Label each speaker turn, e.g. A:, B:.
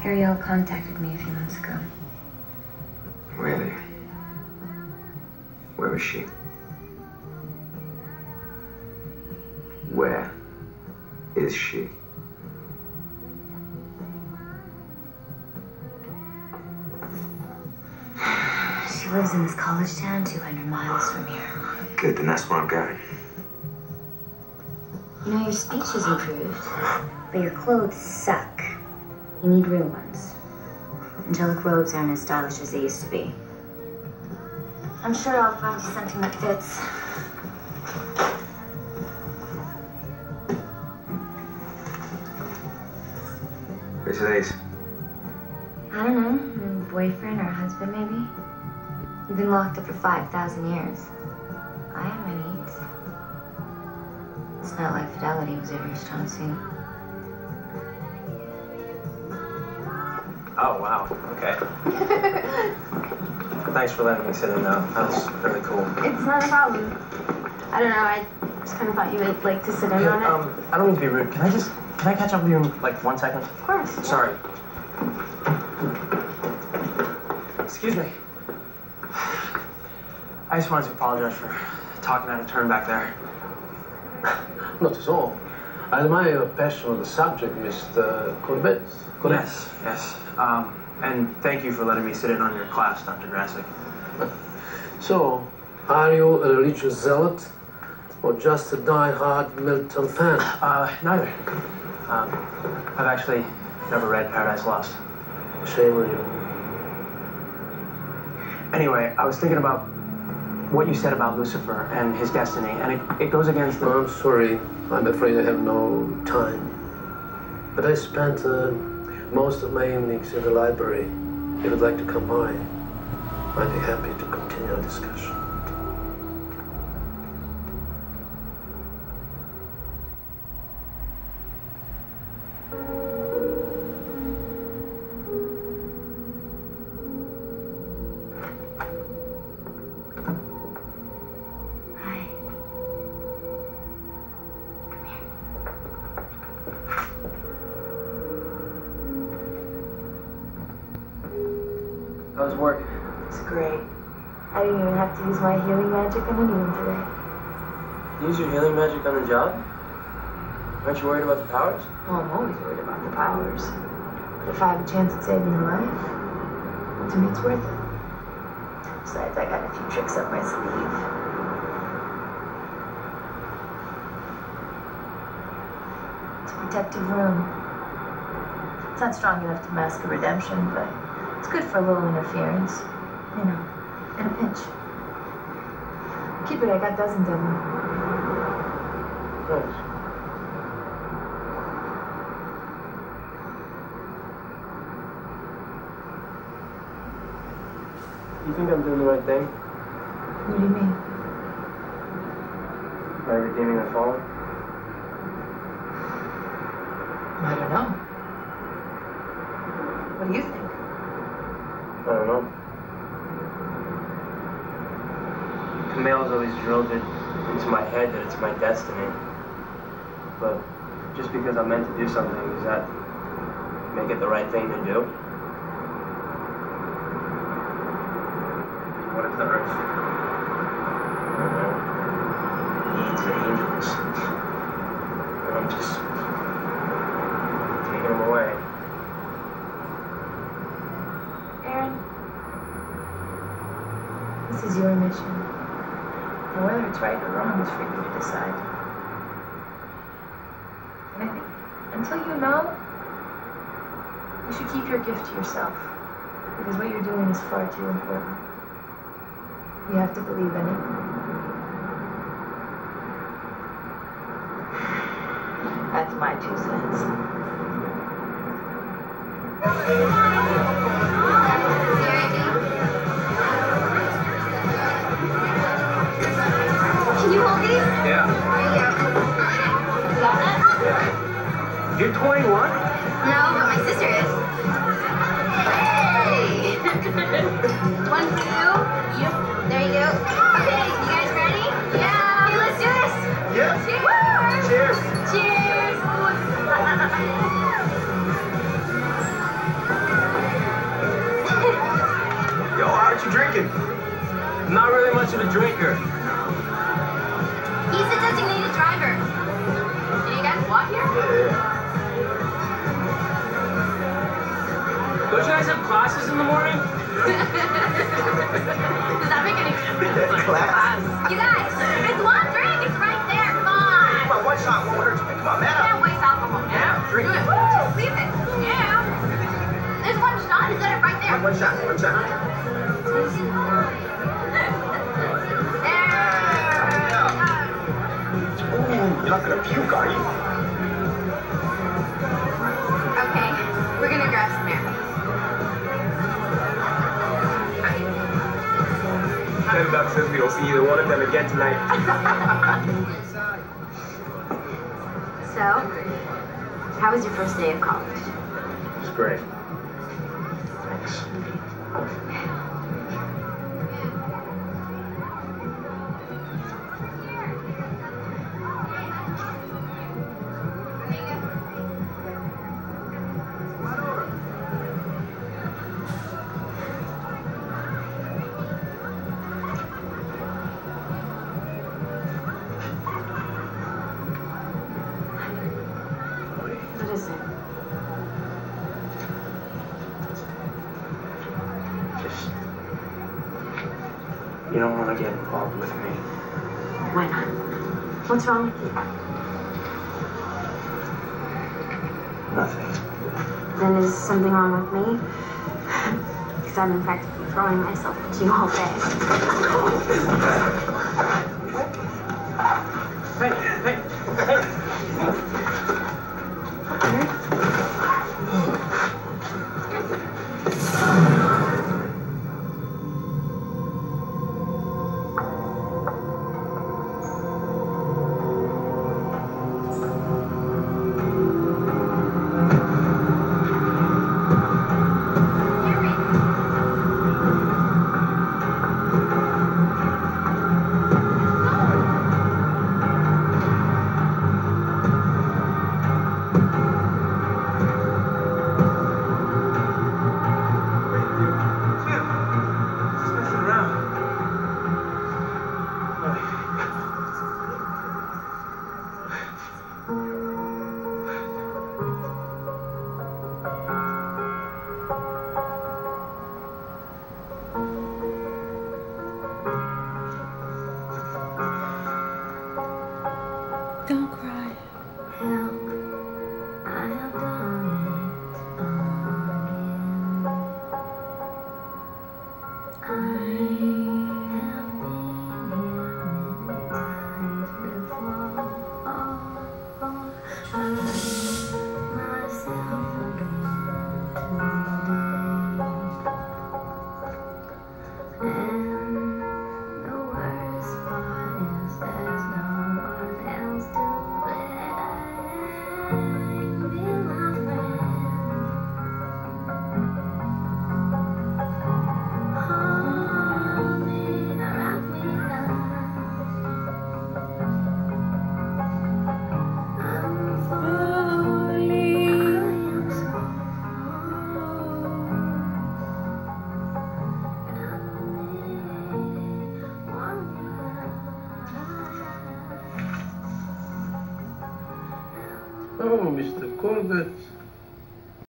A: Ariel contacted me a few months ago.
B: Really? Where was she? Where is she?
A: She lives in this college town 200 miles from here.
B: Good, then that's where I'm going.
A: You know, your speech has improved, but your clothes suck. You need real ones. Angelic robes aren't as stylish as they used to be. I'm sure I'll find you something that fits.
B: Who's these?
A: I don't know, a boyfriend or a husband maybe? You've been locked up for 5,000 years. I have my needs. It's not like fidelity was ever a strong suit.
C: Oh, wow. Okay. Thanks for letting me sit in, though. That was really cool.
D: It's not a problem. I don't know, I just kind of thought you would like to sit in on it.
C: I don't mean to be rude. Can I catch up with you in, like, 1 second?
D: Of course. Yeah.
C: Sorry. Excuse me. I just wanted to apologize for talking out of turn back there.
E: Not at all. I admire your passion on the subject, Mr. Corbett. Correct?
C: Yes. And thank you for letting me sit in on your class, Dr. Grassick.
E: So, are you a religious zealot or just a die-hard Milton fan?
C: Neither. I've actually never read Paradise Lost.
E: Shame on you.
C: Anyway, I was thinking about what you said about Lucifer and his destiny, and it goes against the...
E: I'm sorry. I'm afraid I have no time. But I spent most of my evenings in the library. If you'd like to come by, I'd be happy to continue our discussion.
C: How's work?
D: It's great. I didn't even have to use my healing magic on anyone today.
C: Use your healing magic on the job? Aren't you worried about the powers?
D: Well, I'm always worried about the powers. But if I have a chance at saving a life, well, to me it's worth it. Besides, I got a few tricks up my sleeve. It's a protective room. It's not strong enough to mask a redemption, but it's good for a little interference, you know, in a pinch. Keep it, I got dozens of them.
C: Nice. You think I'm doing the right thing?
D: What do you mean?
C: By redeeming the fallen?
D: I don't know. What do you think?
C: I don't know. Camille's always drilled it into my head that it's my destiny. But just because I'm meant to do something, does that make it the right thing to do? What if the earth, I don't know, needs angels? And I'm just taking them away.
D: This is your mission. And whether it's right or wrong is for you to decide. And I think, until you know, you should keep your gift to yourself. Because what you're doing is far too important. You have to believe in it. That's my 2 cents.
A: Can you hold these?
C: Yeah.
A: There you go. You got that?
C: Yeah. You're 21?
A: No, but my sister is. Hey! 1, 2. Yep. There you go. Okay, you guys ready? Yeah. Okay, let's do this.
C: Yeah.
A: Cheers.
C: Cheers.
A: Cheers.
C: a drinker.
A: He's the designated driver. Did you guys walk here?
E: Yeah.
C: Don't you guys have classes in the morning?
A: Does that make any sense?
B: Class.
A: You guys, it's one drink. It's right there. Come on.
B: Come on, one shot, one more. Come on, man.
A: Can't waste alcohol.
B: Yeah, drink.
A: Do it. Woo, leave it. Yeah. There's one shot. Is that it right there?
B: One shot, one shot. Ooh, you're not gonna puke, are you?
A: Okay, we're gonna grab some air.
C: $10 says we don't see either one of them again tonight.
A: So, how was your first day of college?
C: It's great.
B: Thanks.
A: What is it?
C: Just, you don't want to get involved with me.
A: Why not? What's wrong with you?
C: Nothing.
A: Then is something wrong with me? Because I've been practically throwing myself at you all day.
C: Hey, hey, hey.
F: Don't cry.
A: Help, I have done it again. I have been here many times before. Trying myself again today. And the worst part is there's no one else to blame. Be my friend. Hold me, wrap me up. I'm falling. I am so
E: Oh, Mr. Corbett.